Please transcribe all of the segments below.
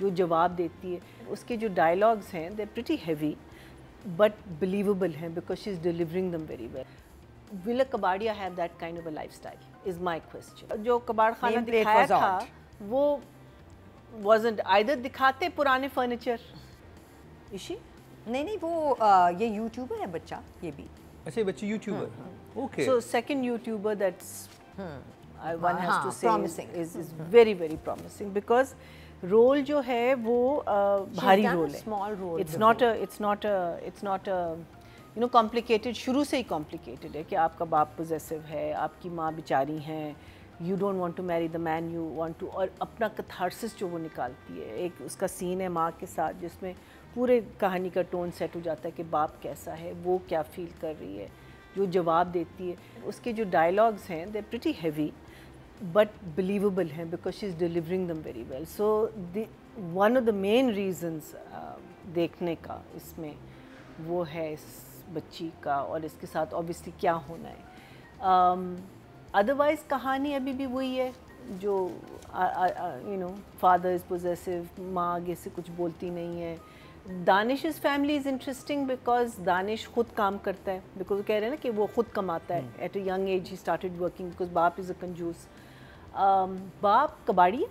जो जवाब देती है, उसके जो डायलॉग्स हैं they pretty heavy but believable हैं because she is delivering them very well. Will a Kabadia have that kind of a lifestyle? Is my question. जो कबाड़ खाना दिखाया था वो wasn't either दिखाते पुराने furniture. इशी? नहीं वो ये यूट्यूबर है बच्चा ये भी. अच्छा ये बच्ची YouTuber. Okay. So second YouTuber that's one has to say promising. is very very promising because role जो है वो भारी role है. Small role. It's not a you know complicated. शुरू से ही complicated है कि आपका बाप possessive है, आपकी माँ बेचारी हैं, you don't want to marry the man you want to, और अपना catharsis जो वो निकालती है. एक उसका सीन है माँ के साथ जिसमें पूरे कहानी का टोन सेट हो जाता है कि बाप कैसा है, वो क्या फील कर रही है, जो जवाब देती है. उसके जो डायलॉग्स हैं they pretty heavy but believable हैं because she is delivering them very well. So one of the main reasons देखने का इसमें वो है इस बच्ची का और इसके साथ ऑब्वियसली क्या होना है. अदरवाइज़ कहानी अभी भी वही है जो you know father is possessive, माँ आगे से कुछ बोलती नहीं है. Danish's family is interesting because Danish खुद काम करता है, बिकॉज वो कह रहे हैं ना कि वो खुद कमाता है. At a young age he started working because बाप इज़ अ कंजूस. बाप कबाड़ी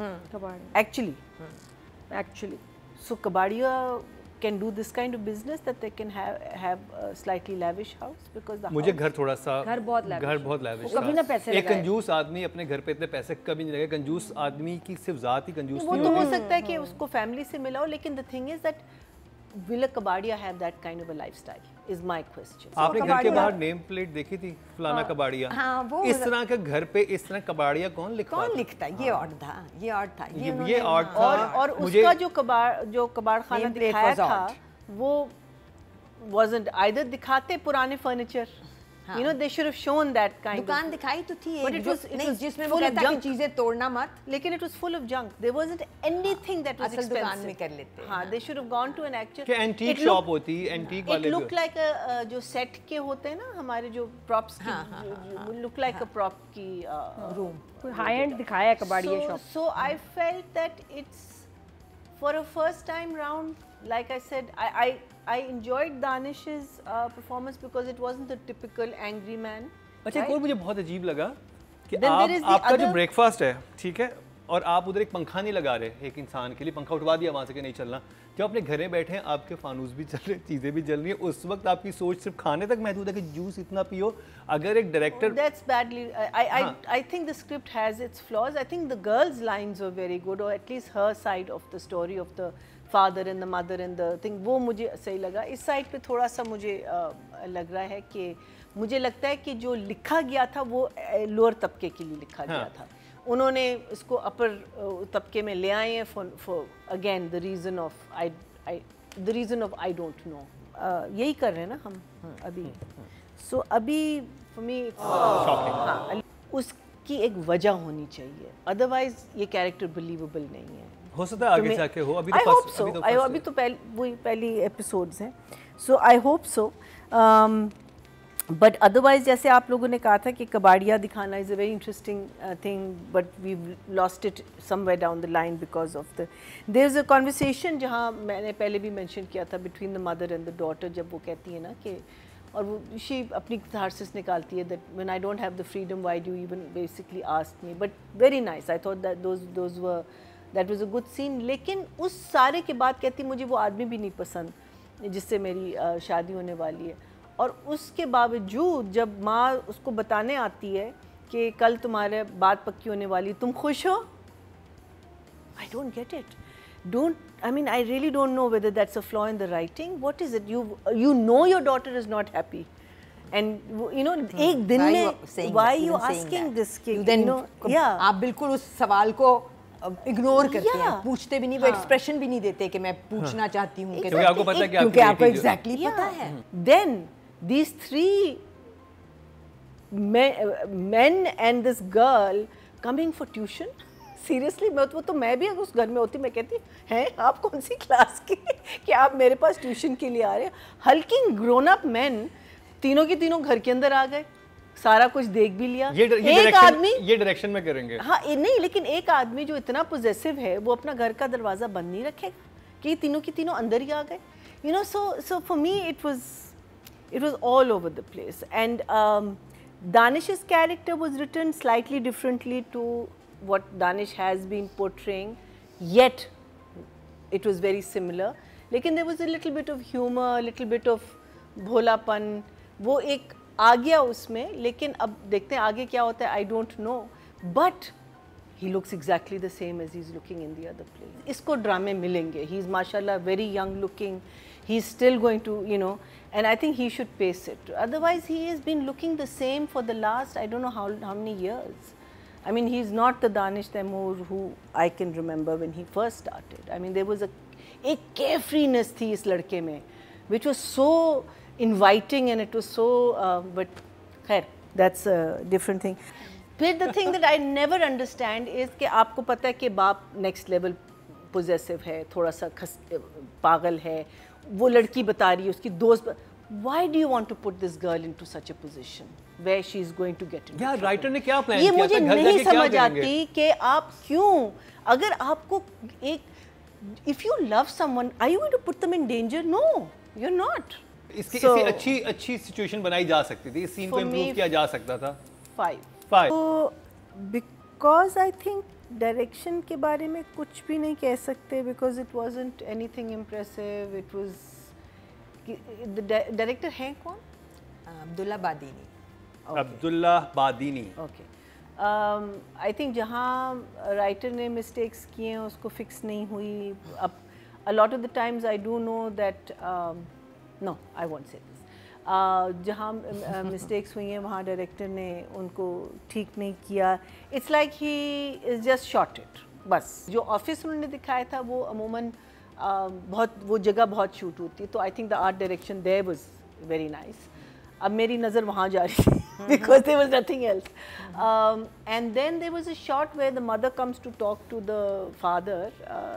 actually so Kabadia can do this kind of business that they can have a slightly lavish house because the मुझे घर थोड़ा सा घर बहुत lavish कभी ना पैसे एक कंजूस आदमी अपने घर पे इतने पैसे कभी नहीं लगे. कंजूस आदमी की सिर्फ जात ही कंजूस नहीं होती. वो तो हो सकता है कि उसको फैमिली से मिला हो, लेकिन the thing is that will a Kabadia have that kind of a lifestyle is my question. आपने घर के बाहर नेम प्लेट देखी थी फलाना कबाड़िया? हाँ, वो इस तरह के घर पे इस तरह कबाड़िया कौन लिखता है? ये ऑड था ये ऑड था. और उसका जो कबाड़ खाना दिखाया था वो wasn't either दिखाते पुराने furniture. You know they should have shown that kind. दुकान दिखाई तो थी नहीं जिसमें वो कहता कि चीजें तोड़ना मत, लेकिन it was full of junk. There wasn't anything that was expensive. दुकान में कर लेते. हाँ, they should have gone to an actual. कि antique shop होती, antique वाले. It looked like a जो set के होते हैं ना हमारे जो props की, look like a prop की room. कोई high end दिखाया Kabadia shop. So I felt that it's for a first time round. Like I said, I enjoyed Danish's performance because it wasn't the typical angry man. अच्छा एक और मुझे बहुत अजीब लगा कि आपका जो ब्रेकफास्ट है ठीक है और आप उधर एक पंखा नहीं लगा रहे एक इंसान के लिए, पंखा उठवा दिया वहाँ से कि नहीं चलना. जब अपने घर में बैठे हैं आपके फानूस भी चल रहे, चीज़ें भी जल रही हैं, उस वक्त आपकी सोच सिर्फ खाने तक महदूद है कि जूस इतना पियो. अगर एक director That's badly. I think the script has its flaws. I think the girls' lines were very good, or at least her side of the story of the father and the mother and the thing, वो मुझे सही लगा. इस side पे थोड़ा सा मुझे लग रहा है कि मुझे लगता है कि जो लिखा गया था वो लोअर तबके के लिए लिखा गया था. उन्होंने इसको अपर तबके में ले आए हैं for again the reason of I don't know. यही कर रहे हैं ना हम अभी. सो अभी फॉर मी हाँ उसकी एक वजह होनी चाहिए, अदरवाइज ये कैरेक्टर बिलीवेबल नहीं है. हो सकता है आगे जाके हो. अभी तो पहली एपिसोड्स हैं. So I hope so. But otherwise जैसे आप लोगों ने कहा था कि कबाड़िया दिखाना is a very interesting thing, but we lost it somewhere down the line because of there is a conversation जहाँ मैंने पहले भी मेंशन किया था between the mother and the daughter. जब वो कहती है ना कि और वो शी अपनी catharsis निकालती है that when I don't have the freedom why do you even basically ask me. But very nice. I thought that those were that was a good scene. लेकिन उस सारे के बाद कहती मुझे वो आदमी भी नहीं पसंद जिससे मेरी शादी होने वाली है. और उसके बावजूद जब माँ उसको बताने आती है कि कल तुम्हारे बात पक्की होने वाली, तुम खुश हो? I don't get it. I mean I really don't know whether that's a flaw in the writing. What is it? You know your daughter is not happy, and you know एक दिन में why you asking this? You know, आप बिल्कुल उस सवाल को ignore करते हैं, पूछते भी नहीं, वो एक्सप्रेशन भी नहीं देते कि मैं पूछना चाहती हूँ, क्योंकि आपको पता है कि क्योंकि आपको एग्जैक्टली पता है. Then these three men and this girl coming for tuition. Seriously मैं भी अगर उस घर में होती मैं कहती हैं आप कौन सी क्लास के कि आप मेरे पास ट्यूशन के लिए आ रहे हैं. हल्किंग ग्रोन अप मैन तीनों के तीनों घर के अंदर आ गए. सारा कुछ देख भी लिया। एक आदमी ये डायरेक्शन में करेंगे। हाँ नहीं, लेकिन एक आदमी जो इतना पोजेसिव है वो अपना घर का दरवाजा बंद नहीं रखेगा कि तीनों की तीनों अंदर ही आ गए, you know. So for me it was all over the place. And Danish's character was written slightly differently to what Danish has been portraying, yet it was very similar. लेकिन there was a little bit of humor, a little bit of भोलापन, वो एक आ गया उसमें। लेकिन अब देखते हैं आगे क्या होता है, I don't know, but he looks exactly the same as he's looking in the other play. इसको ड्रामे मिलेंगे, he's mashallah very young looking, he's still going to, you know, and I think he should pace it. Otherwise he has been looking the same for the last I don't know how many years. I mean, he's not the Danish Taimur who I can remember when he first started. I mean, there was a carefreeness थी इस लड़के में which was so inviting and it was so but खैर that's a different thing. फिर the thing that I never understand is कि आपको पता है कि बाप next level possessive है, थोड़ा सा पागल है, वो लड़की बता रही है उसकी दोस्त, why do you want to put this girl into such a position where she is going to get into यार राइटर ने क्या प्लान किया था, मुझे नहीं समझ आती कि आप क्यों, अगर आपको एक if you love someone are you going to put them in danger? No, you're not. इसकी अच्छी सिचुएशन बनाई जा सकती थी, इस सीन को इम्प्रूव किया जा सकता था। 5 तो because I think डायरेक्शन के बारे में कुछ भी नहीं कह सकते because it wasn't anything impressive. It was director हैं कौन? Abdullah Badini. Abdullah Badini. Okay. I think जहाँ राइटर ने मिस्टेक्स किए हैं उसको फिक्स नहीं हुई। अब a lot of the times I do know that no I won't say this. जहाँ मिस्टेक्स हुई हैं वहाँ डायरेक्टर ने उनको ठीक नहीं किया। It's like he is just shot it बस। जो ऑफिस उन्होंने दिखाया था वो अमूमन बहुत वो जगह बहुत शूट होती है, तो I think the art direction there was very nice. अब मेरी नज़र वहाँ जा रही थी because there was nothing else. And then there was a shot where the mother comes to talk to the father,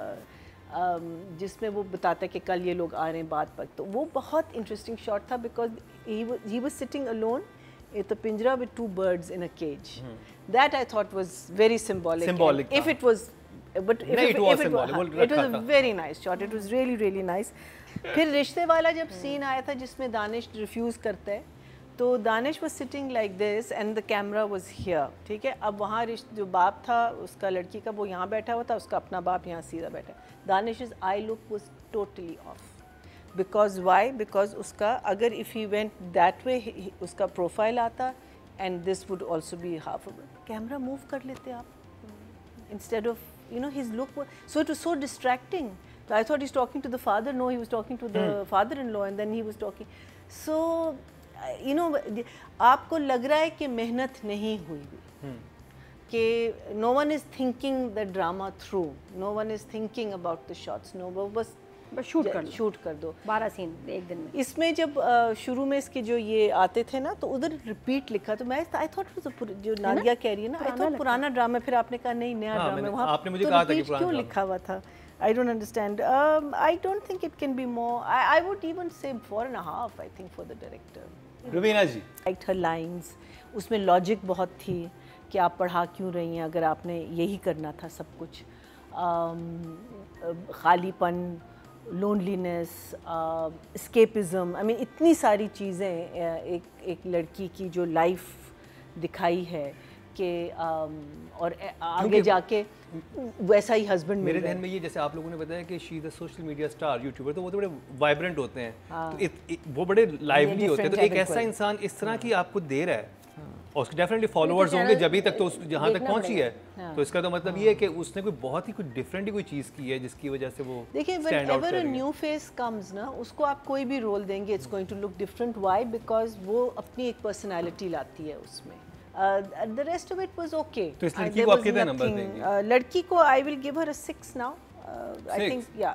जिसमें वो बताता है कि कल ये लोग आ रहे हैं बात पर। तो वो बहुत इंटरेस्टिंग शॉट था because he was sitting alone in a pinjra with 2 birds in a cage. That I thought was very symbolic. If it was, but if it was a very nice shot. It was really nice. फिर रिश्ते वाला जब scene आया था जिसमें Danish refuse करता है, तो Danish was sitting like this and the camera was here. ठीक है, अब वहाँ जो बाप था उसका लड़की का वो यहाँ बैठा हुआ था, उसका अपना बाप यहाँ सीधा बैठा। दानिश's eye look was totally off. Because why? Because उसका अगर if he went that way उसका प्रोफाइल आता and this would also be half of it. Camera move कर लेते आप instead of, you know, his look was, so it was so distracting. So I thought he's talking to the father. No, he was talking to the father-in-law and then he was talking. So you know, आपको लग रहा है कि मेहनत नहीं हुई कि no one is thinking the drama through. No one is thinking about the shots. No, बस शूट कर दो 12 सीन एक दिन में। इसमें जब शुरू में इसके जो ये आते थे ना तो उधर रिपीट लिखा, तो मैं आई थॉट जो नादिया कह रही है ना, आई थॉट पुराना ड्रामा। फिर आपने कहा नहीं नया ड्रामा, वहाँ आपने मुझे कहा था कि पुराना क्यों लिखा हुआ था? I don't understand. I don't think it can be more. I would even say 4.5 I think for the director. Rubina ji like her lines, उसमें लॉजिक बहुत थी कि आप पढ़ा क्यों रही हैं अगर आपने यही करना था सब कुछ। खालीपन, लोनलीनेस, एस्केपिज्म, आई मीन इतनी सारी चीज़ें एक लड़की की जो लाइफ दिखाई है कि और आगे जाके वैसा ही हस्बैंड। मेरे ध्यान में ये जैसे आप लोगों ने बताया कि she is a social media star YouTuber, तो वो तो बड़े वाइब्रेंट होते हैं। हाँ। तो वो बड़े लाइवली होते हैं। तो एक ऐसा इंसान इस तरह की आपको दे रहा है और उसके डेफिनेटली फॉलोअर्स होंगे जभी तक तो जहाँ तक पहुँची है। हाँ। तो इसका तो मतलब ये है कि उसने कोई बहुत ही कोई डिफरेंट ही कोई चीज़ की है जिसकी वजह से वो देखिए whenever a new face comes ना, उसको आप कोई भी रोल देंगे it's going to look different. Why? Because वो अपनी एक पर्सनालिटी लाती है उसमें। The rest of it was okay. तो इस लड़की को आप कितने नंबर देंगे? लड़की को I will give her a 6 now. I think या